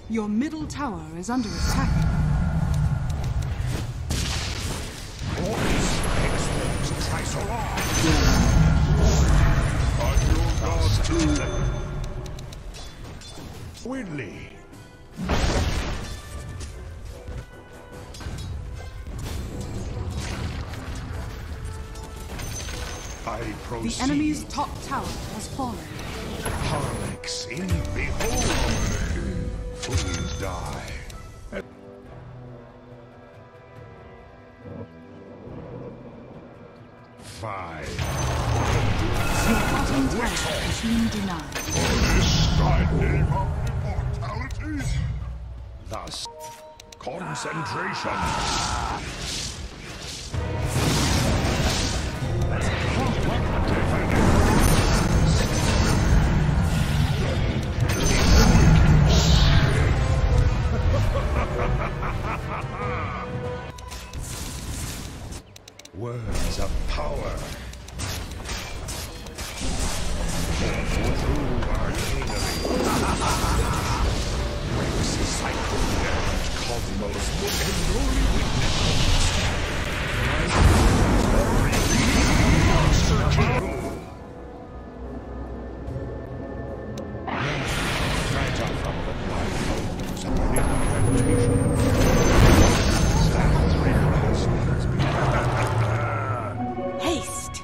Your middle tower is under attack. Try so long. On your guard too. Winley. I proceed. The enemy's top tower has fallen. Harlex in behold. Fools die. Five. Your bottom tower has been denied. This thy name of immortality? Thus, concentration. Words of power. Through our Rex cycle and cosmos would endure Haste!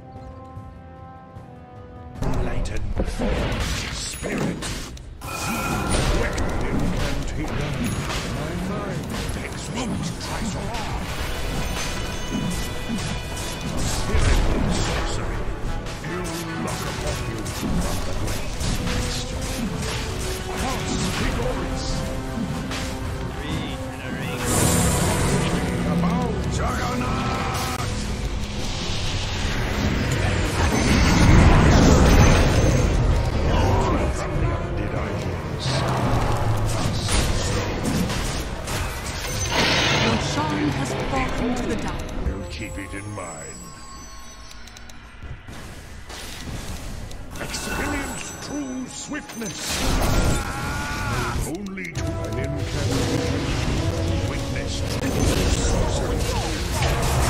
Enlightened form, spirit, awakened incantation. My mind explodes twice so long. Spiritual sorcery, ill luck upon you from the great mystery. Cross Gregoris. About Juggernaut! Roshan has fallen to the dark. We'll keep it in mind. Experience true swiftness. Only to an incantation. Witness true sorcery.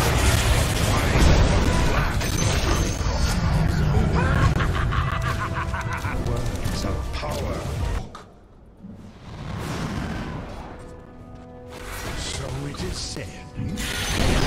Words of power. So it is said.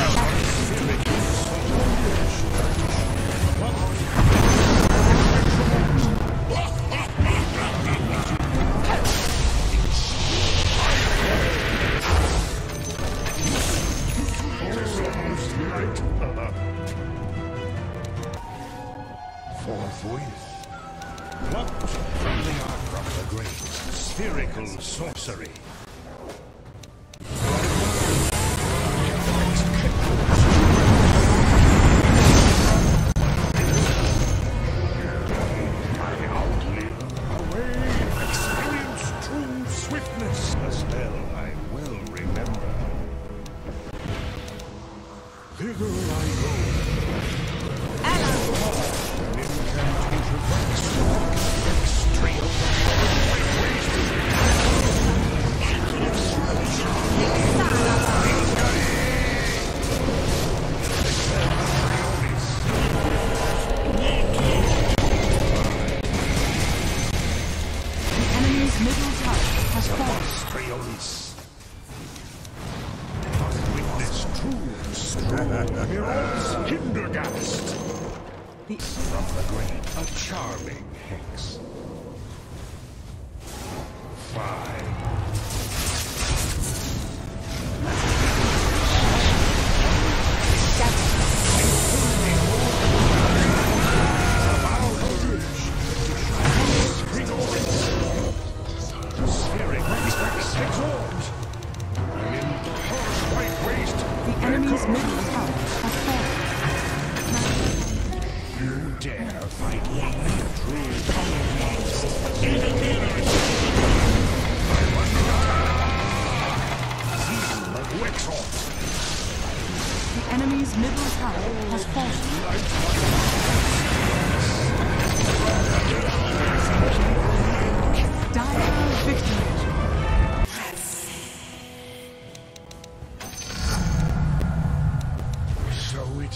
Forthwith, plucked from the ark of the great spherical sorcery. Thither I go. An incantation extreme. The enemy's middle tower has fallen. Striolis. Witness true strong heroes Hindergast. From the great, a charming hex. 5. The enemy's middle tower has fallen. You dare fight me, true conquest. The enemy's middle tower has fallen. Dire victory.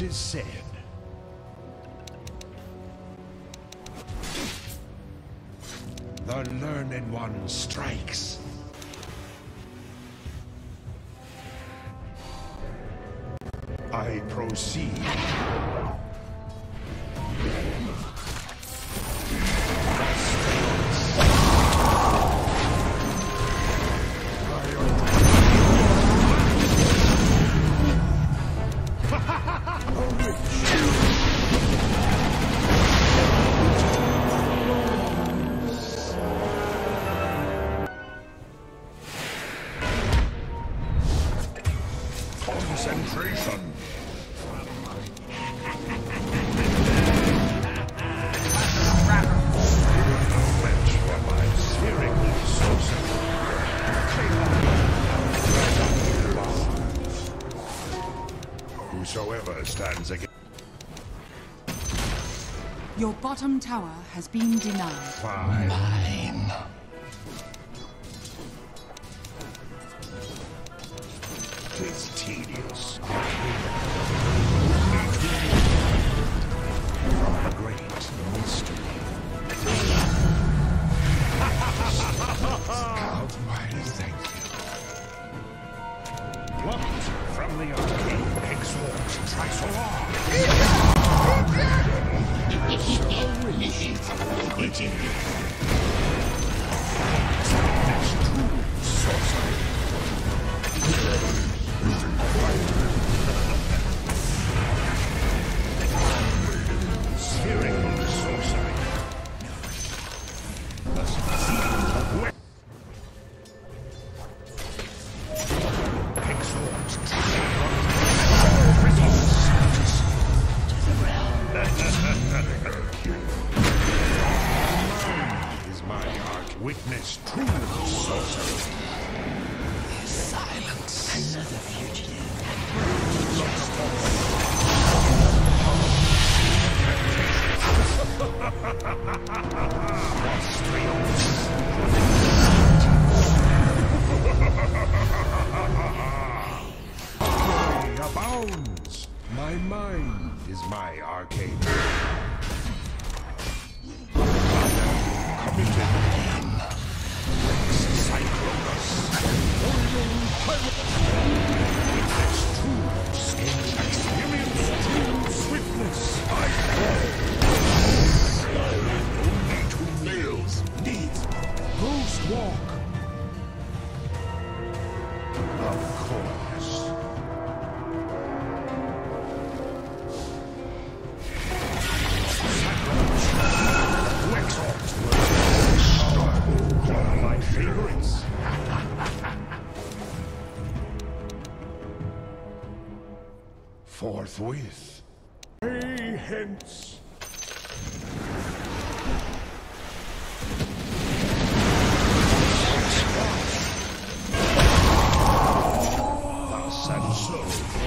is said. The learned one strikes. I proceed. Concentration. Fetch for my spherical sorcery. Whosoever stands against Your bottom tower has been denied. mine. Tis tedious. From the great mystery. Almighty, thank you. What from the arcane exhort Trisolar? Quitting you. That's true sorcery. Spherical sorcery. The seed of exhort is my heart. Witness true sorcery. Silence. Another fugitive. Abounds. My mind is my arcane. Committed. Cyclonus. Witness true skill. Experience true swiftness. I fall. Only 2 nails. Needs. Ghost walk. Of course. One of my favorites. Forthwith. Hey, hence. Thus and so.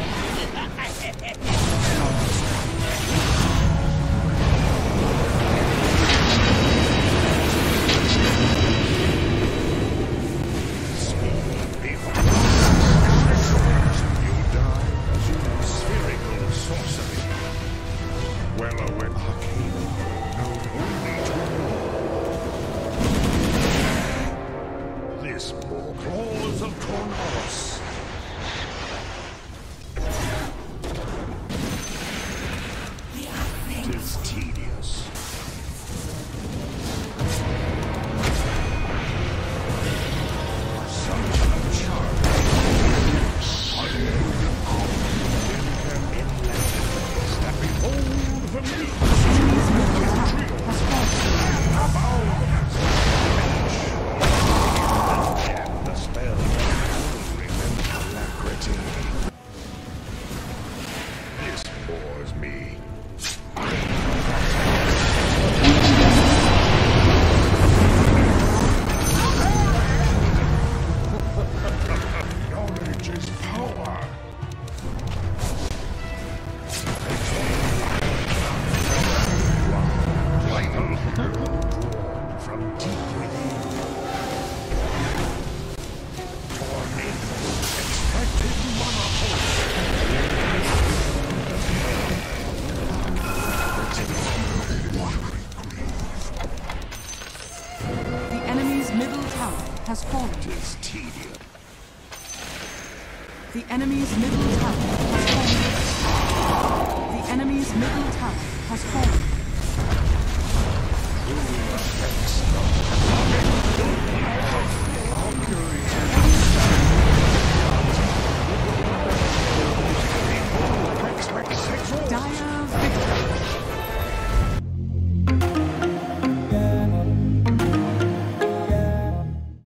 Claws of Tornados. Tis tedious. Such a charm. That behold the meat. The spell. has fallen. Tis tedious. The enemy's middle tower has fallen. The enemy's middle tower has fallen.